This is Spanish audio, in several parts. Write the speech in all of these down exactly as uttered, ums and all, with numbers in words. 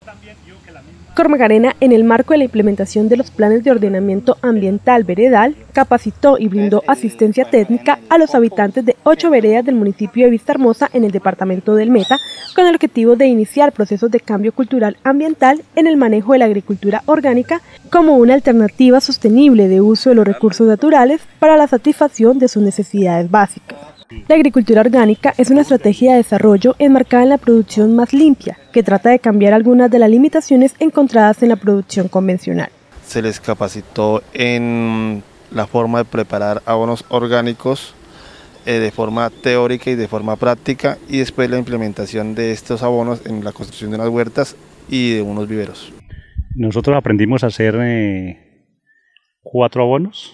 Cormacarena, en el marco de la implementación de los planes de ordenamiento ambiental veredal, capacitó y brindó asistencia técnica a los habitantes de ocho veredas del municipio de Vistahermosa en el departamento del Meta, con el objetivo de iniciar procesos de cambio cultural ambiental en el manejo de la agricultura orgánica como una alternativa sostenible de uso de los recursos naturales para la satisfacción de sus necesidades básicas. La agricultura orgánica es una estrategia de desarrollo enmarcada en la producción más limpia, que trata de cambiar algunas de las limitaciones encontradas en la producción convencional. Se les capacitó en la forma de preparar abonos orgánicos eh, de forma teórica y de forma práctica, y después la implementación de estos abonos en la construcción de unas huertas y de unos viveros. Nosotros aprendimos a hacer eh, cuatro abonos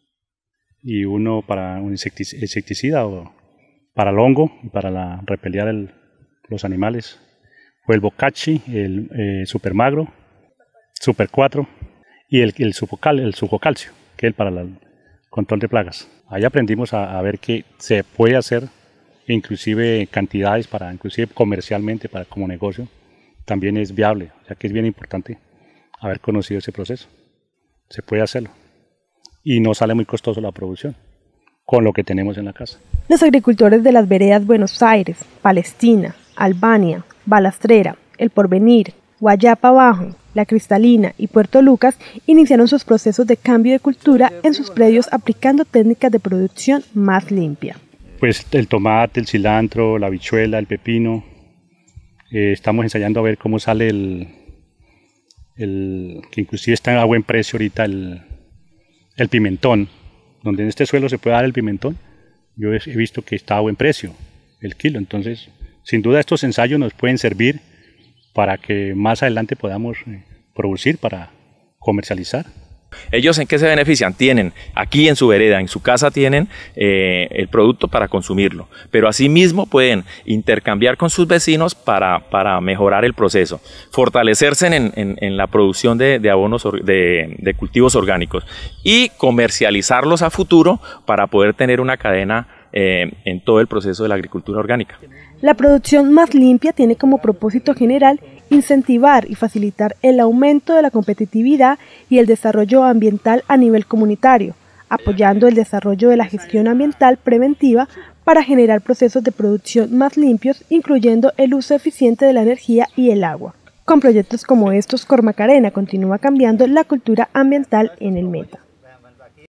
y uno para un insecticida o para el hongo y para la, repeliar el, los animales. Fue el Bocachi, el eh, Super Magro, Super cuatro y el, el, sufocal, el Sufocalcio, que es el para el control de plagas. Ahí aprendimos a, a ver que se puede hacer inclusive cantidades para, inclusive comercialmente, para como negocio, también es viable, o sea que es bien importante haber conocido ese proceso. Se puede hacerlo. Y no sale muy costoso la producción, con lo que tenemos en la casa. Los agricultores de las veredas Buenos Aires, Palestina, Albania, Balastrera, El Porvenir, Guayapa Bajo, La Cristalina y Puerto Lucas iniciaron sus procesos de cambio de cultura en sus predios aplicando técnicas de producción más limpia. Pues el tomate, el cilantro, la habichuela, el pepino, eh, estamos ensayando a ver cómo sale el, el que inclusive está a buen precio ahorita el el pimentón, donde en este suelo se puede dar el pimentón. Yo he visto que está a buen precio el kilo, entonces sin duda estos ensayos nos pueden servir para que más adelante podamos producir para comercializar. ¿Ellos en qué se benefician? Tienen aquí en su vereda, en su casa tienen eh, el producto para consumirlo, pero asimismo pueden intercambiar con sus vecinos para, para mejorar el proceso, fortalecerse en, en, en la producción de, de abonos de, de cultivos orgánicos y comercializarlos a futuro para poder tener una cadena eh, en todo el proceso de la agricultura orgánica. La producción más limpia tiene como propósito general incentivar y facilitar el aumento de la competitividad y el desarrollo ambiental a nivel comunitario, apoyando el desarrollo de la gestión ambiental preventiva para generar procesos de producción más limpios, incluyendo el uso eficiente de la energía y el agua. Con proyectos como estos, Cormacarena continúa cambiando la cultura ambiental en el Meta.